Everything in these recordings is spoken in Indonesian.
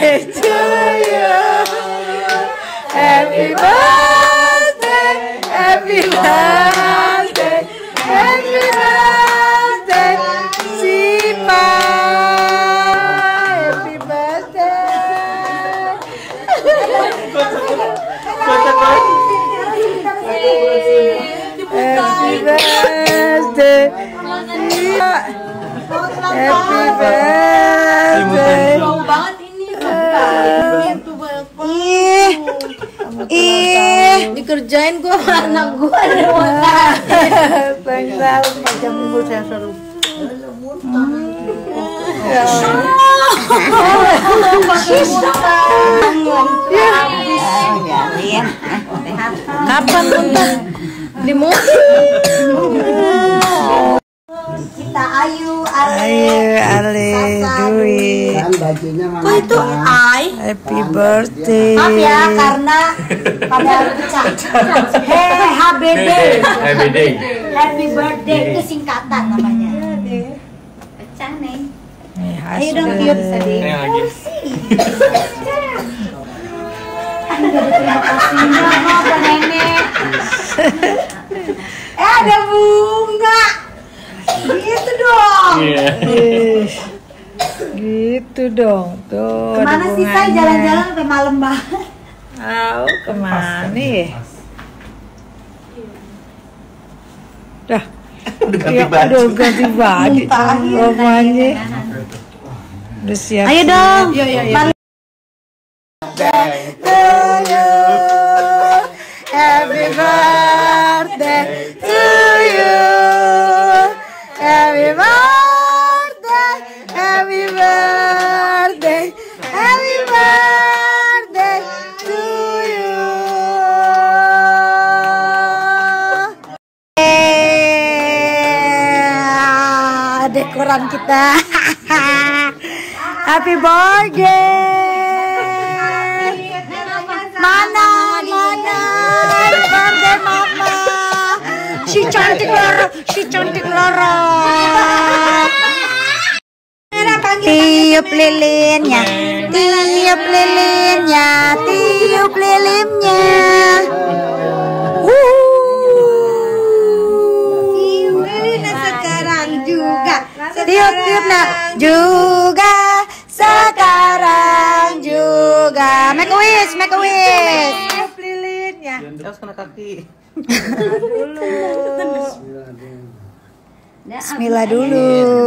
to you. Happy birthday, happy birthday, happy birthday, Sipa. Happy birthday. Happy birthday. Happy birthday. Dikerjain gua sama anak gua. Tanggal macam ibu saya suruh. Kapan muntah? Di mobil. Kita Ayu, Ale, Dwi. Kok itu Ai? Happy birthday. Maaf ya, karena pada pecah. HBD. Happy birthday itu singkatan namanya. Pecah nih. Ayo dong tiup sedih. Terima kasih Pak Nenek. Ada bunga. Gitu dong. Gitu dong. Tuh. Kemana sih saya jalan-jalan sampai malam banget? Tahu kemana ya? Dah. Udah ganti baju. Romanya. Udah siap. Ayo dong. Happy birthday to you. Happy birthday, happy birthday, happy birthday to you. Dekoran kita. Happy birthday. Mana birthday mama. Si cantik Loro. Tiup lilinnya. Tiup lilinnya sekarang juga. Tiup nak juga sekarang juga. Make a wish. Tiup lilinnya. Terus kena kaki. Bismillah dulu.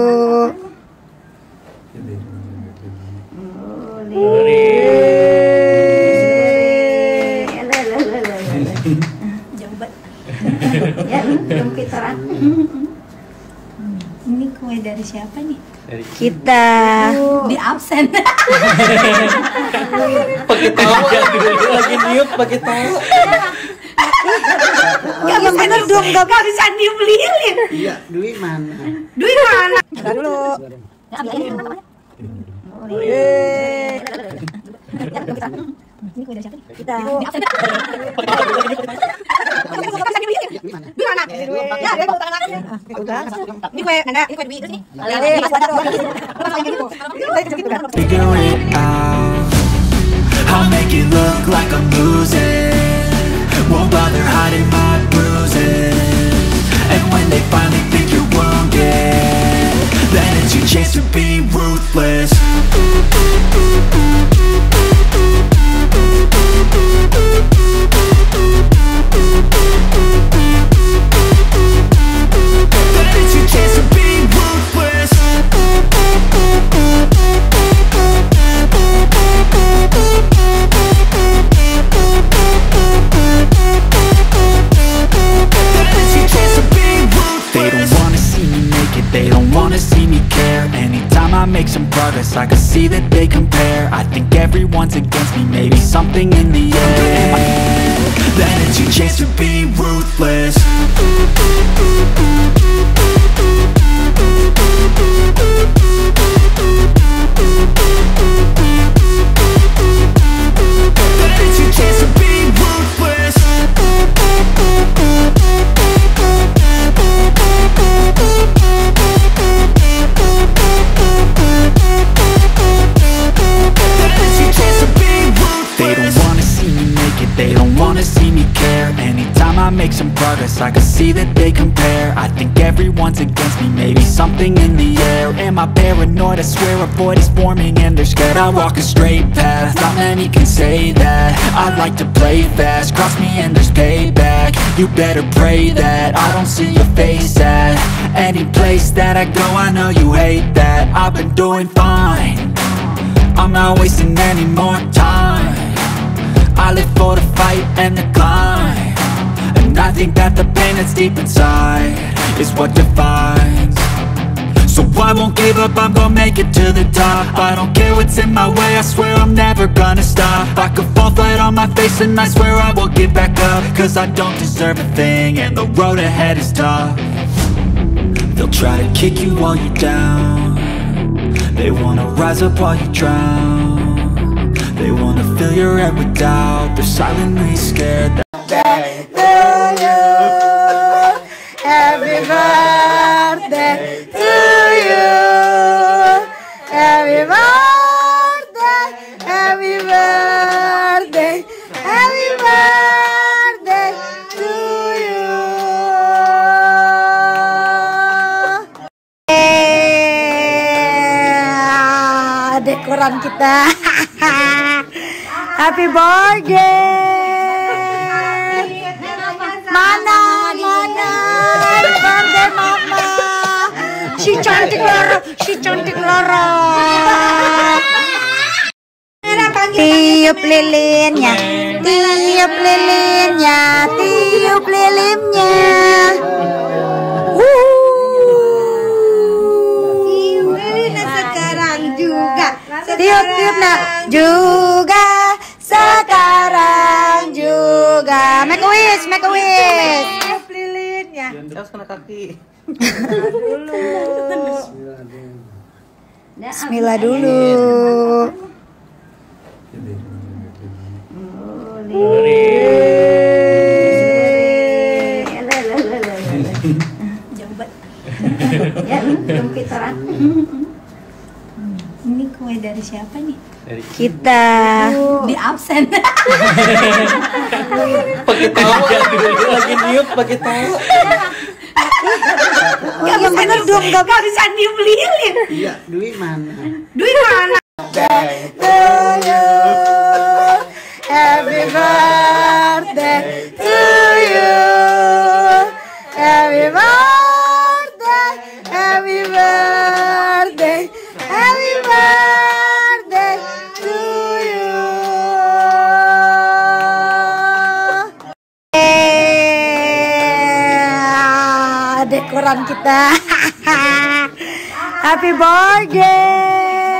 Ya, jemput orang. Ini kue dari siapa nih? Kita Di absen. Pakai tawa lagi niup pakai tawa. yang bener dong, gak bisa dibeliin. Iya, Dwi mana? Entar dulu. Ini kue dari siapa nih? Kita Ini kue Nanda, ini kue Dwi terus nih. Figure it out. I'll make it look like I'm losing. Won't bother hiding my bruises. And when they finally think you're wounded, then it's your chance to be ruthless. Then it's your chance to be ruthless. They don't wanna see me make it, they don't wanna see me care. Anytime I make some progress, I can see that they compare. I think everyone's against me, maybe something in the air. Then it's your chance to be ruthless. Then it's your chance to be ruthless. Then it's your some progress, I can see that they compare. I think everyone's against me, maybe something in the air. Am I paranoid? I swear a void is forming and they're scared. I walk a straight path, not many can say that. I like to play fast, cross me and there's payback. You better pray that I don't see your face at any place that I go. I know you hate that. I've been doing fine, I'm not wasting any more time. I live for the fight and the climb, and I think that the pain that's deep inside is what defines. So I won't give up, I'm gonna make it to the top. I don't care what's in my way, I swear I'm never gonna stop. I could fall flat on my face and I swear I will get back up, cause I don't deserve a thing and the road ahead is tough. They'll try to kick you while you're down, they wanna rise up while you drown. They wanna fill your head with doubt, they're silently scared that Happy birthday to you. Happy birthday, happy birthday, happy birthday to you. Dekoran kita. Happy birthday. Mana birthday mama. Si cantik Loro. Tiup lilinnya, tiup lilinnya, tiup lilinnya. Tiup lilinnya sekarang juga. Tiup nak juga sekarang juga. Make a wish, make a wish. Tiup lilinnya. Terus kena kaki. Bismillah dulu. Ya, jempit orang. Ini kue dari siapa nih? Dari Kita. Di absen. pakai tawa lagi niup pakai tawa. Gak bener dong, gak Bisa niup lilin. Iya, duit mana? Duit mana? to you. Happy birthday to you. Happy birthday, happy birthday, happy birthday to you. Dekoran kita. Happy birthday.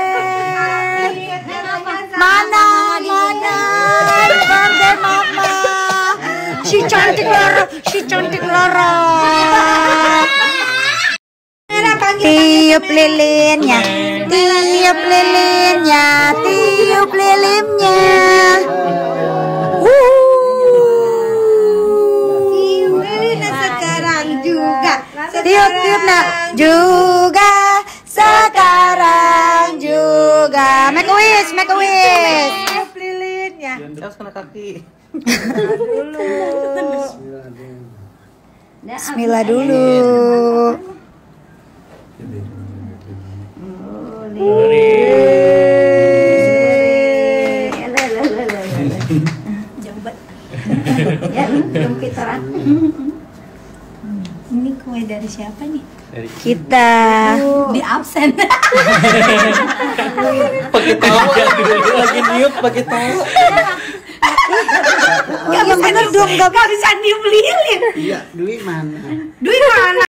Mana birthday mama. Si cantik Loro. Tiup lilinnya, tiup lilinnya, tiup lilinnya. Tiup lilinnya sekarang juga. Tiup nak juga sekarang juga. Make a wish, make a wish. Tiup lilinnya. Terus kena kaki. Bismillah dulu. Ya, jempit orang. Ini kue dari siapa nih? Dari Kita. Di absen. pakai tawa lagi niup pakai tawa. Gak bener dong, gak Bisa niup lilin. Iya, duit mana? Duit mana?